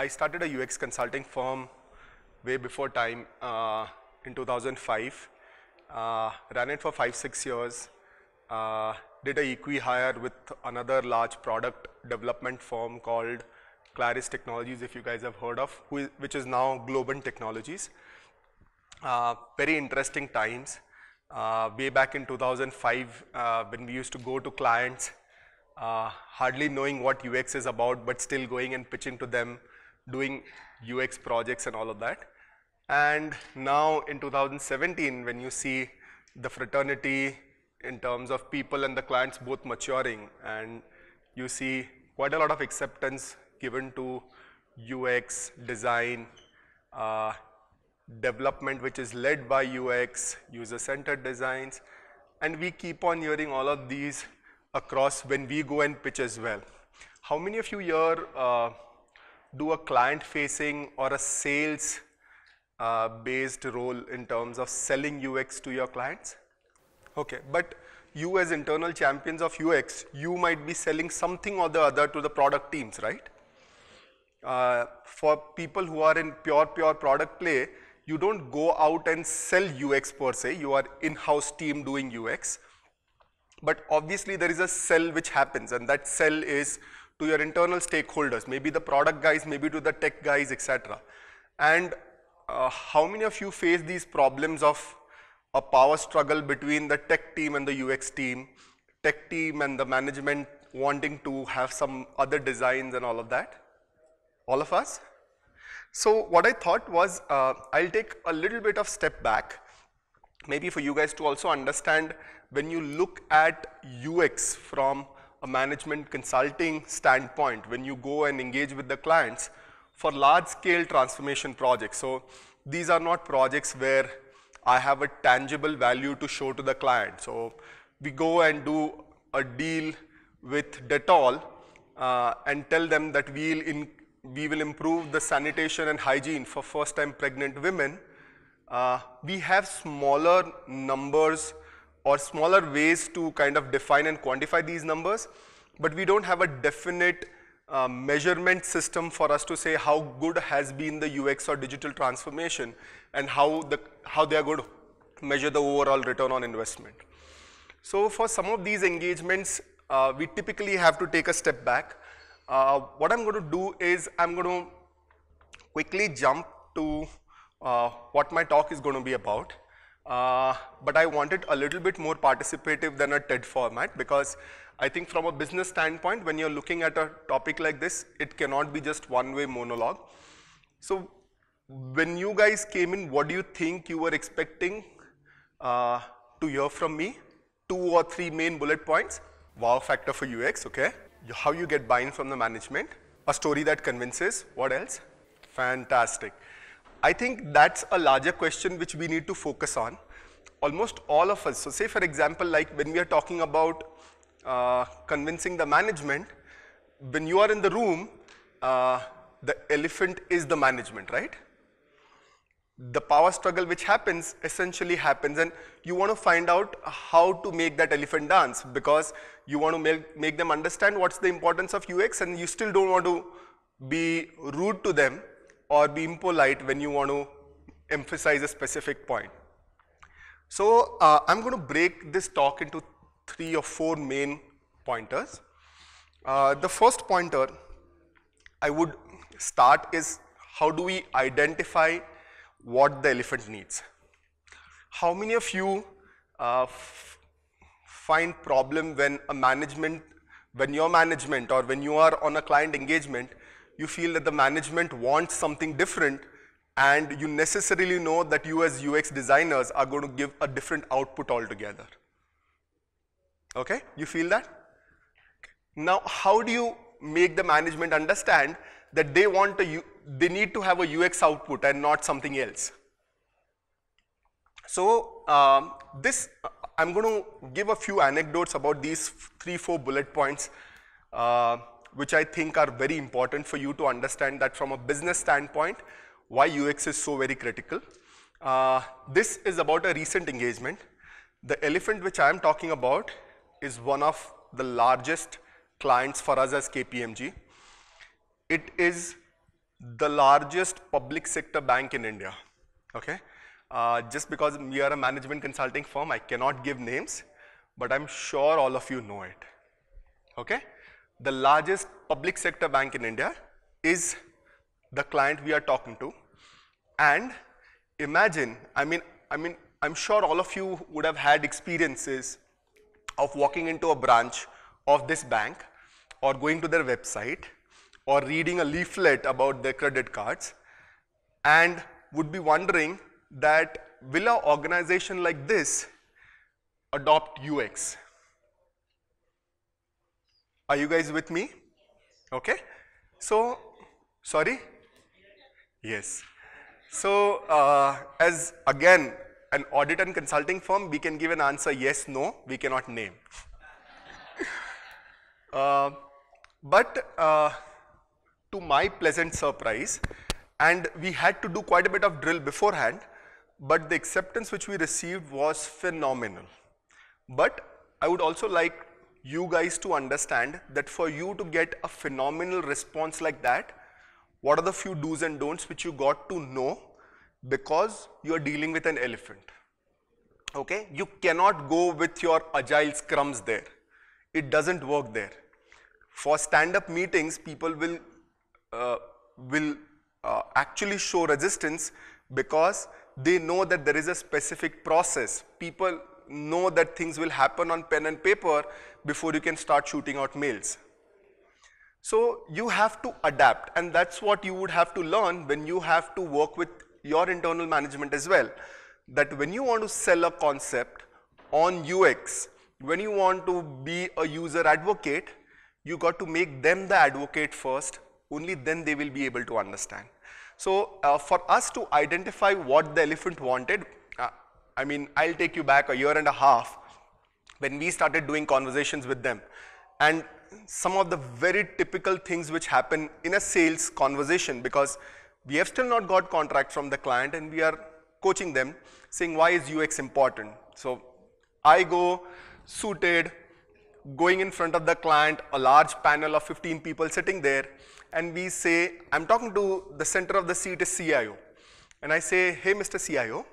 I started a UX consulting firm way before time in 2005. Ran it for 5-6 years. Did a equi-hire with another large product development firm called Claris Technologies, if you guys have heard of, which is now Globant Technologies. Very interesting times. Way back in 2005, when we used to go to clients, hardly knowing what UX is about, but still going and pitching to them, doing UX projects and all of that. And now in 2017, when you see the fraternity in terms of people and the clients both maturing, and you see quite a lot of acceptance given to UX, design, development which is led by UX, user-centered designs, and we keep on hearing all of these across when we go and pitch as well. How many of you here do a client-facing or a sales based role in terms of selling UX to your clients? Okay, but you as internal champions of UX, you might be selling something or the other to the product teams, right? For people who are in pure product play, you don't go out and sell UX per se, you are in-house team doing UX. But obviously there is a sell which happens, and that sell is to your internal stakeholders, maybe the product guys, maybe to the tech guys, etc. And how many of you face these problems of a power struggle between the tech team and the UX team, tech team and the management wanting to have some other designs and all of that? All of us? So what I thought was I'll take a little bit of step back, maybe for you guys to also understand when you look at UX from a management consulting standpoint, when you go and engage with the clients for large scale transformation projects. So these are not projects where I have a tangible value to show to the client. So we go and do a deal with Dettol and tell them that we will improve the sanitation and hygiene for first time pregnant women. We have smaller numbers or smaller ways to kind of define and quantify these numbers, but we don't have a definite measurement system for us to say how good has been the UX or digital transformation and how they are going to measure the overall return on investment. So for some of these engagements, we typically have to take a step back. What I'm going to do is I'm going to quickly jump to what my talk is going to be about. But I want it a little bit more participative than a TED format, because I think from a business standpoint, when you're looking at a topic like this, it cannot be just one-way monologue. So when you guys came in, what do you think you were expecting to hear from me? 2 or 3 main bullet points. Wow factor for UX, okay? How you get buy-in from the management. A story that convinces. What else? Fantastic. I think that's a larger question which we need to focus on. Almost all of us, so say for example, like when we are talking about convincing the management, when you are in the room, the elephant is the management, right? The power struggle which happens essentially happens, and you want to find out how to make that elephant dance, because you want to make them understand what's the importance of UX, and you still don't want to be rude to them or be impolite when you want to emphasize a specific point. So I'm going to break this talk into 3 or 4 main pointers. The first pointer I would start is how do we identify what the elephant needs. How many of you find problem when your management or when you are on a client engagement, you feel that the management wants something different, and you necessarily know that you as UX designers are going to give a different output altogether. Okay, you feel that? Now, how do you make the management understand that they need to have a UX output and not something else? So I'm going to give a few anecdotes about these 3-4 bullet points, which I think are very important for you to understand that from a business standpoint, why UX is so very critical. This is about a recent engagement. The elephant which I am talking about is one of the largest clients for us as KPMG. It is the largest public sector bank in India, okay? Just because we are a management consulting firm, I cannot give names, but I'm sure all of you know it, okay? The largest public sector bank in India is the client we are talking to. And imagine, I'm sure all of you would have had experiences of walking into a branch of this bank or going to their website or reading a leaflet about their credit cards and would be wondering that will an organization like this adopt UX? Are you guys with me? Okay. So, sorry? Yes. So, as again, an audit and consulting firm, we can give an answer yes, no, we cannot name. But to my pleasant surprise, and we had to do quite a bit of drill beforehand, but the acceptance which we received was phenomenal. But I would also like you guys to understand that for you to get a phenomenal response like that, what are the few do's and don'ts which you got to know because you are dealing with an elephant. Okay, you cannot go with your agile scrums there. It doesn't work there. For stand-up meetings, people will actually show resistance because they know that there is a specific process. People know that things will happen on pen and paper before you can start shooting out mails. So you have to adapt, and that's what you would have to learn when you have to work with your internal management as well. That when you want to sell a concept on UX, when you want to be a user advocate, you got to make them the advocate first, only then they will be able to understand. So for us to identify what the elephant wanted, I'll take you back a year and a half when we started doing conversations with them. And some of the very typical things which happen in a sales conversation, because we have still not got contract from the client and we are coaching them saying why is UX important. So I go suited, going in front of the client, a large panel of 15 people sitting there, and we say, I'm talking to the center of the seat is CIO, and I say, hey Mr. CIO,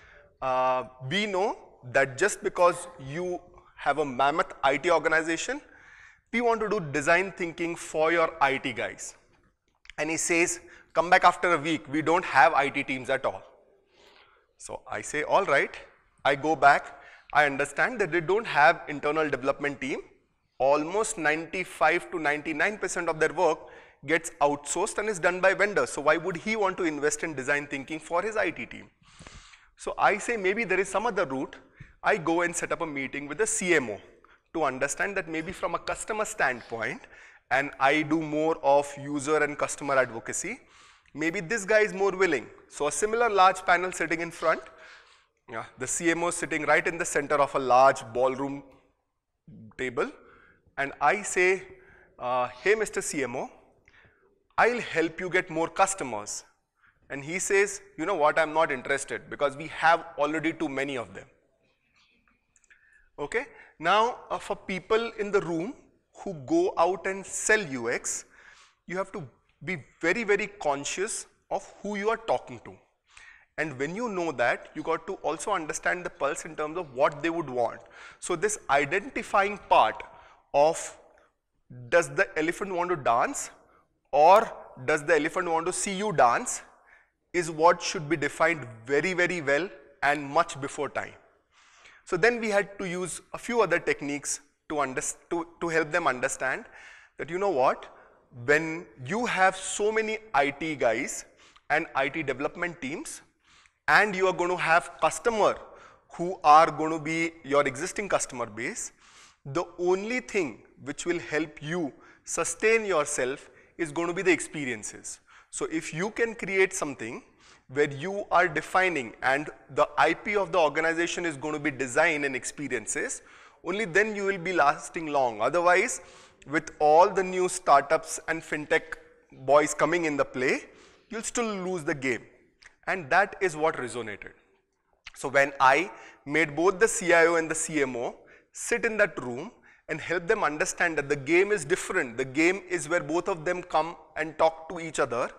we know that just because you have a mammoth IT organization, we want to do design thinking for your IT guys. And he says, come back after a week, we don't have IT teams at all. So I say, all right, I go back, I understand that they don't have internal development team. Almost 95 to 99% of their work gets outsourced and is done by vendors. So why would he want to invest in design thinking for his IT team? So I say maybe there is some other route. I go and set up a meeting with the CMO to understand that maybe from a customer standpoint, and I do more of user and customer advocacy, maybe this guy is more willing. So a similar large panel sitting in front, the CMO sitting right in the center of a large ballroom table, and I say, hey Mr. CMO, I'll help you get more customers. And he says, you know what, I'm not interested because we have already too many of them. Okay, now for people in the room who go out and sell UX, you have to be very, very conscious of who you are talking to. And when you know that, you got to also understand the pulse in terms of what they would want. So this identifying part of does the elephant want to dance or does the elephant want to see you dance is what should be defined very, very well and much before time. So then we had to use a few other techniques to help them understand that, you know what, when you have so many IT guys and IT development teams and you are going to have customer who are going to be your existing customer base, the only thing which will help you sustain yourself is going to be the experiences. So if you can create something where you are defining and the IP of the organization is going to be design and experiences, only then you will be lasting long. Otherwise, with all the new startups and fintech boys coming in the play, you'll still lose the game. And that is what resonated. So when I made both the CIO and the CMO sit in that room and help them understand that the game is different, the game is where both of them come and talk to each other,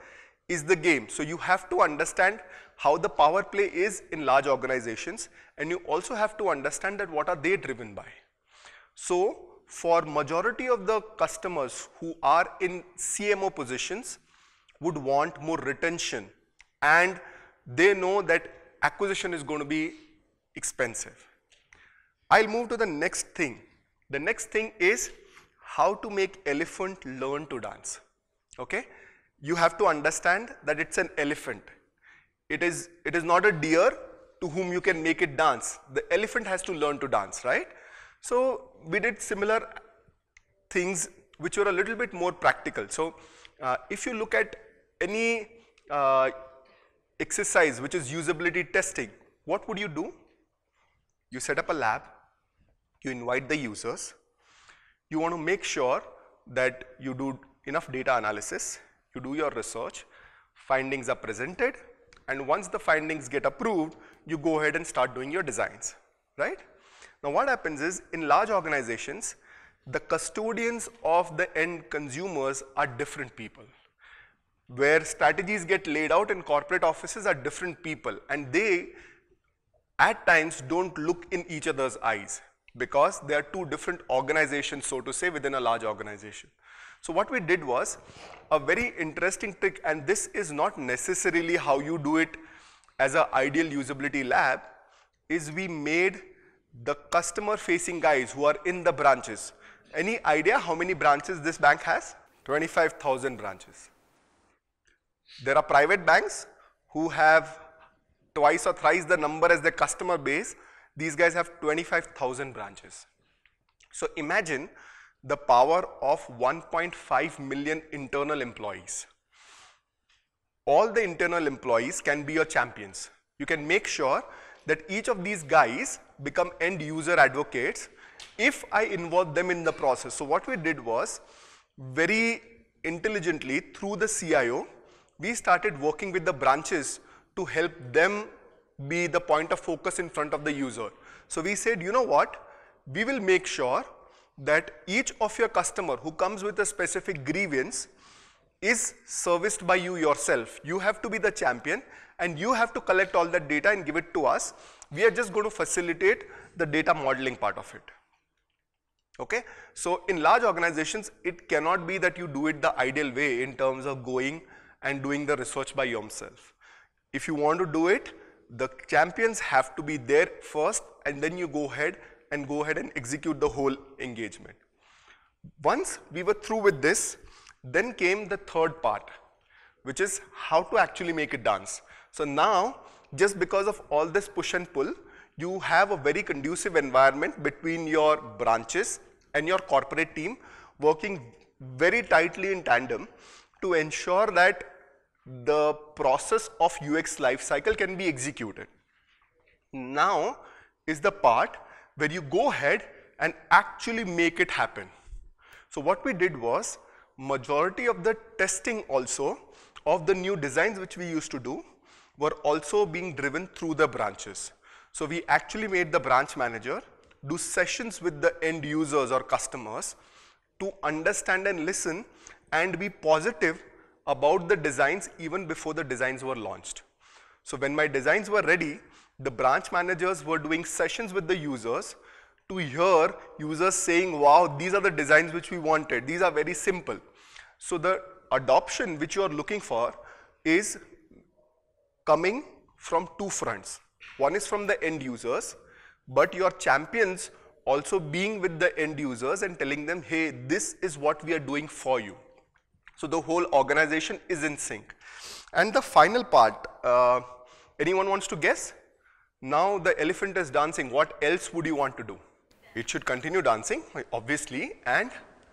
is the game. So you have to understand how the power play is in large organizations, and you also have to understand that what are they driven by. So for majority of the customers who are in CMO positions would want more retention, and they know that acquisition is going to be expensive. I'll move to the next thing. The next thing is how to make elephant learn to dance. Okay? You have to understand that it's an elephant. It is not a deer to whom you can make it dance. The elephant has to learn to dance, right? So we did similar things which were a little bit more practical. So if you look at any exercise which is usability testing, what would you do? You set up a lab, you invite the users, you want to make sure that you do enough data analysis, you do your research, findings are presented, and once the findings get approved, you go ahead and start doing your designs, right? Now what happens is, in large organizations, the custodians of the end consumers are different people. Where strategies get laid out in corporate offices are different people, and they at times don't look in each other's eyes because they are two different organizations, so to say, within a large organization. So what we did was a very interesting trick, and this is not necessarily how you do it as an ideal usability lab, is we made the customer facing guys who are in the branches. Any idea how many branches this bank has? 25,000 branches. There are private banks who have twice or thrice the number as their customer base. These guys have 25,000 branches. So imagine the power of 1.5 million internal employees. All the internal employees can be your champions. You can make sure that each of these guys become end user advocates if I involve them in the process. So what we did was, very intelligently through the CIO, we started working with the branches to help them be the point of focus in front of the user. So we said, you know what, we will make sure that each of your customer who comes with a specific grievance is serviced by you yourself. You have to be the champion and you have to collect all that data and give it to us. We are just going to facilitate the data modeling part of it. Okay? So in large organizations, it cannot be that you do it the ideal way in terms of going and doing the research by yourself. If you want to do it, the champions have to be there first, and then you go ahead and execute the whole engagement. Once we were through with this, then came the third part, which is how to actually make it dance. So now, just because of all this push and pull, you have a very conducive environment between your branches and your corporate team working very tightly in tandem to ensure that the process of UX lifecycle can be executed. Now is the part where you go ahead and actually make it happen. So what we did was, majority of the testing also of the new designs which we used to do were also being driven through the branches. So we actually made the branch manager do sessions with the end users or customers to understand and listen and be positive about the designs even before the designs were launched. So when my designs were ready, the branch managers were doing sessions with the users to hear users saying, wow, these are the designs which we wanted. These are very simple. So the adoption which you are looking for is coming from two fronts. One is from the end users, but your champions also being with the end users and telling them, hey, this is what we are doing for you. So the whole organization is in sync. And the final part, anyone wants to guess? Now the elephant is dancing, what else would you want to do? It should continue dancing, obviously, and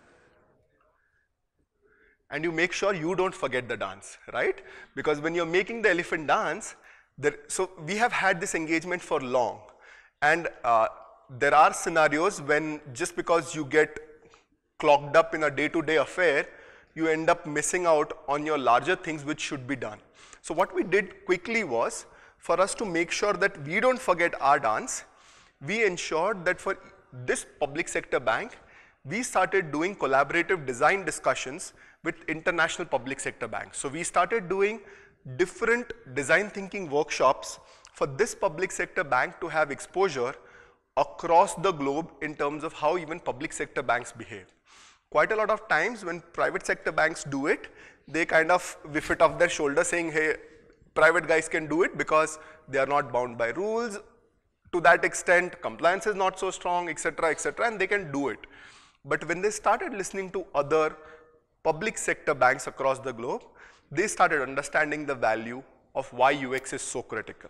you make sure you don't forget the dance, right? Because when you're making the elephant dance, so we have had this engagement for long, and there are scenarios when just because you get clogged up in a day-to-day affair, you end up missing out on your larger things which should be done. So what we did quickly was, for us to make sure that we don't forget our dance, we ensured that for this public sector bank, we started doing collaborative design discussions with international public sector banks. So we started doing different design thinking workshops for this public sector bank to have exposure across the globe in terms of how even public sector banks behave. Quite a lot of times when private sector banks do it, they kind of whiff it off their shoulder saying, hey, private guys can do it because they are not bound by rules to that extent, compliance is not so strong, etc., and they can do it. But when they started listening to other public sector banks across the globe, they started understanding the value of why UX is so critical.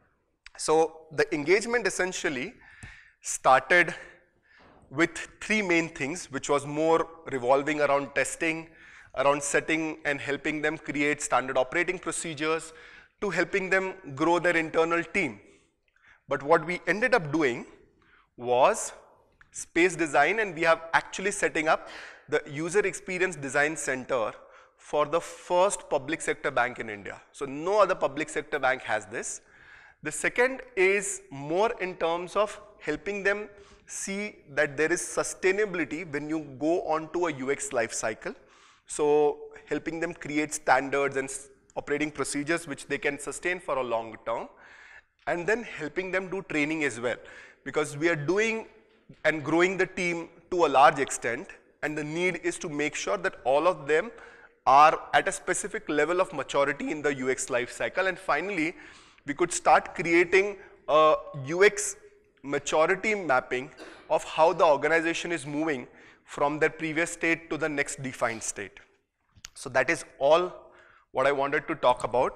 So the engagement essentially started with three main things, which was more revolving around testing, around setting and helping them create standard operating procedures, to helping them grow their internal team. But what we ended up doing was space design, and we have actually setting up the User Experience Design Center for the first public sector bank in India. So no other public sector bank has this. The second is more in terms of helping them see that there is sustainability when you go onto a UX life cycle. So helping them create standards and operating procedures which they can sustain for a long term, and then helping them do training as well, because we are doing and growing the team to a large extent, and the need is to make sure that all of them are at a specific level of maturity in the UX life cycle. And finally, we could start creating a UX maturity mapping of how the organization is moving from their previous state to the next defined state. So that is all what I wanted to talk about.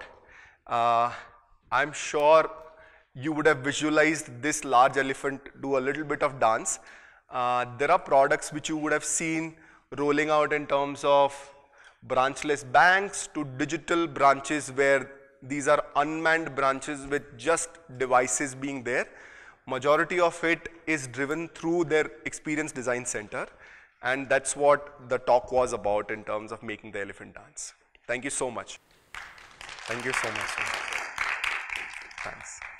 I'm sure you would have visualized this large elephant do a little bit of dance. There are products which you would have seen rolling out in terms of branchless banks to digital branches, where these are unmanned branches with just devices being there. Majority of it is driven through their Experience Design Center, and that's what the talk was about in terms of making the elephant dance. Thank you so much. Thank you so much. Thanks.